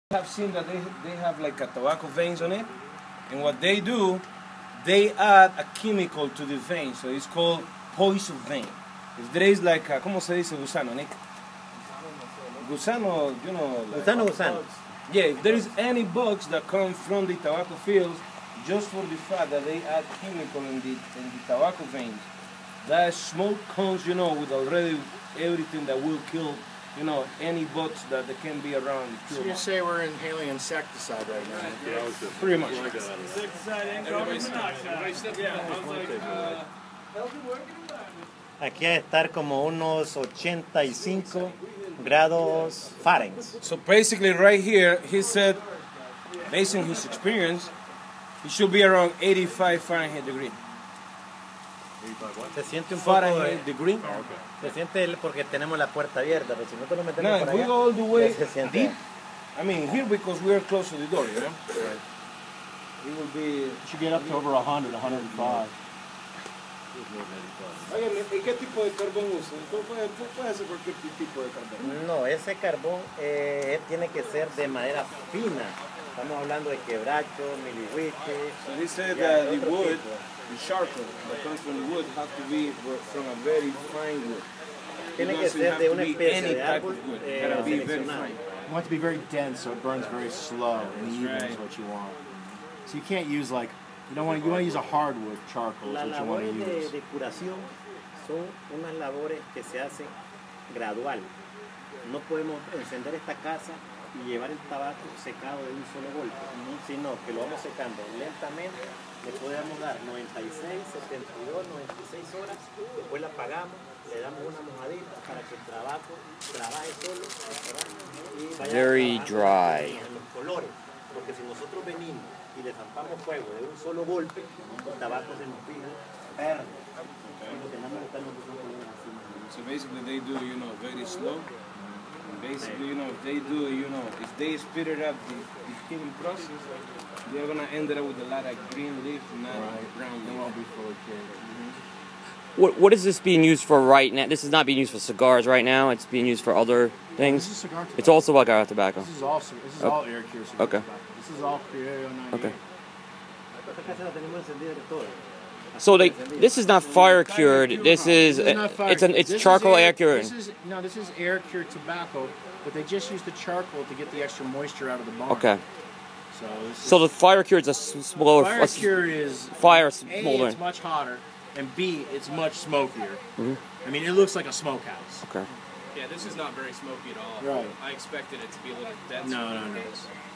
Have seen that they have like a tobacco veins on it, and what they do, they add a chemical to the vein, so it's called poison vein. If there is like a, ¿cómo se dice gusano, Nick? Gusano, you know. Like, Gusano. Yeah, if there is any bugs that come from the tobacco fields, just for the fact that they add chemical in the tobacco veins, that smoke comes, you know, with already everything that will kill, you know, any bugs that can be around. So you say we're inhaling insecticide right now? Yeah, pretty much. Insecticide and carbon monoxide. Yeah, I was like, healthy working environment. Aquí a estar como unos 85 grados Fahrenheit. So basically right here, he said, based on his experience, it should be around 85 Fahrenheit degree. Se siente un poco Fahrenheit degree. Se siente porque tenemos la puerta abierta, pero si nosotros lo metemos Now, por if we allá, go all the way se siente. deep, I mean here because we are close to the door, you know? Right. It will be... You should get up to over 100, 105. Oye, ¿y qué tipo de carbón usa? Tú puedes hacer cualquier tipo de carbón. No, ese carbón tiene que ser de madera fina. Estamos hablando de quebracho, milihuiche. So he said that the wood, the charcoal that comes from the wood, has to be from a very fine wood. Tiene It que doesn't ser have de to una be especie any de type árbol of wood. It gotta be very seleccionado. fine. You want it to be very dense so it burns very slow and even right. is what you want. So you can't use like, you want to use a hardwood charcoal is Las what you want to labores use. de curación son unas labores que se hacen gradual. No podemos encender esta casa y llevar el tabaco secado de un solo golpe, sino que lo vamos secando lentamente. Le podemos dar 96, 72, 96 horas, después la apagamos, le damos una mojadita para que el tabaco trabaje solo y vaya Very dry. en los colores, porque si nosotros venimos y le zampamos fuego de un solo golpe, el tabaco se nos fija verde. Lo que nada más están los colores así. So basically they do, you know, very slow. And basically, you know, if they do, you know, if they speed it up the heating process, they're gonna end up with a lot of green leaf, not brown They leaf. won't be full of kids. What is this being used for right now? This is not being used for cigars right now. It's being used for other things. This is cigar tobacco. It's also cigar tobacco. This is all air cure cigar Okay. tobacco. This is all Criollo 98. Okay. Esta casa la tenemos encendida de todo. So this is not fire cured. This is This is not fire. it's This charcoal is air cured. This is air cured tobacco, but they just use the charcoal to get the extra moisture out of the barn. Okay. So, this So the fire cured is a slower fire cure is fire A, smoldering. it's much hotter, and B, it's much smokier. Mhm. I mean, it looks like a smokehouse. Okay. Yeah, this is not very smoky at all. Right. I expected it to be a little denser. No, than no, it no. is.